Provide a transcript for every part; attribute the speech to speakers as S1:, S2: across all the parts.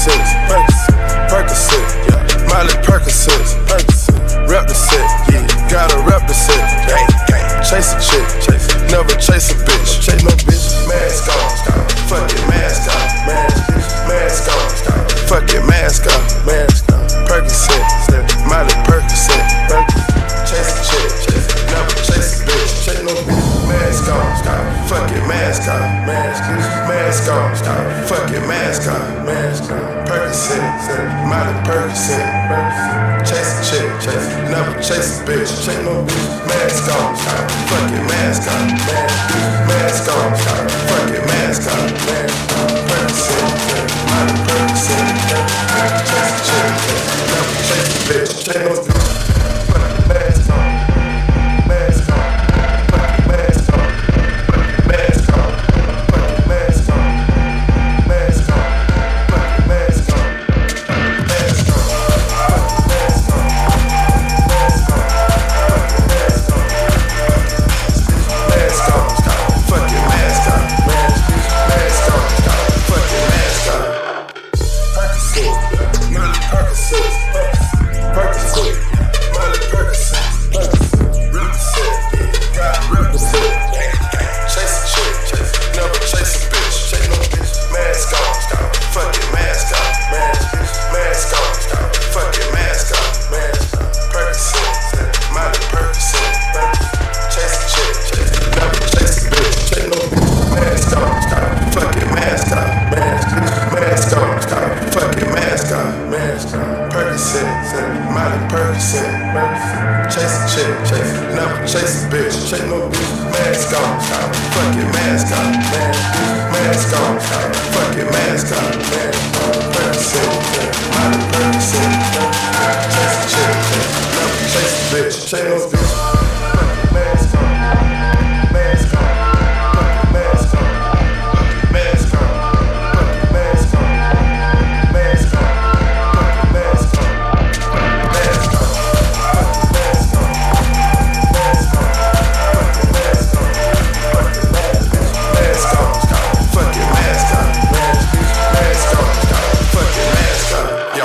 S1: Percocet, yeah. Miley Percocet, rep the set, yeah. Gotta rep the set, gang. Chase a chick, never chase a bitch. Chase no bitch, mask on, fuck it, mask on, mask on, fuck it, mask on, Percocet, Miley Percocet, chase a chick, never chase a bitch. Chase no bitch, mask on, fuck it, mask on, mask on, fuck it, mask on, Percocet, Miley Percocet, chase a chick, never chase a bitch. Chase no bitch, mask on, fuck it, mask on, mask on, fuck it, mask on, Percocet, Miley Percocet, chase a chick, never chase a bitch. Chase no bitch, fuck it, mask on, mask on, fuck it, mask on, mask on, fuck it, mask on, mask on, fuck it, mask on, mask on, fuck it, mask on, mask on, fuck it, mask on, Percocet, Miley Percocet, Percocet, Miley Percocet, represent, gotta represent, chase a chick, never chase a bitch, chase no bitch, mask on, fuck it, mask on, mask on, fuck it, mask on, Percocet, Miley Percocet, chase a chick, never chase a bitch, chase no bitch, mask on, fuck it, mask on, mask on, fuck it, mask on, Percocet, Miley Percocet, chase a chick, never chase a bitch, chase no bitch, mask on, fuck it, mask on, mask on, fuck it, mask on, Percocet, Miley Percocet, chase a chick, never chase a bitch, chase no bitch, fuck it, mask on, mask on, fuck it, mask on, mask on, fuck it, mask on, mask on, fuck it, mask on, mask on, fuck it, mask on, mask on, fuck it, mask on, fuck it, mask on, fuck it, mask on, mask on, fuck it, mask on, yo.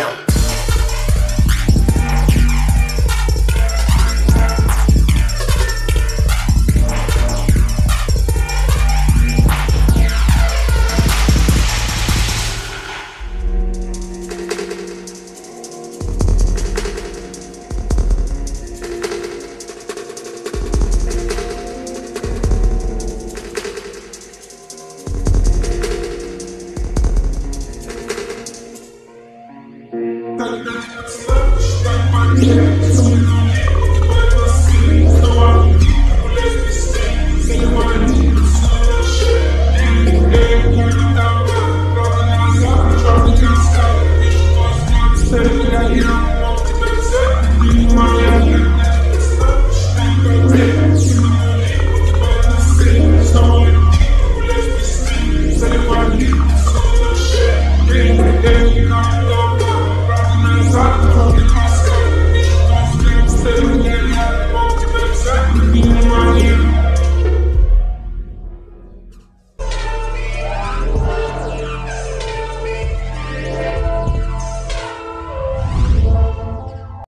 S2: That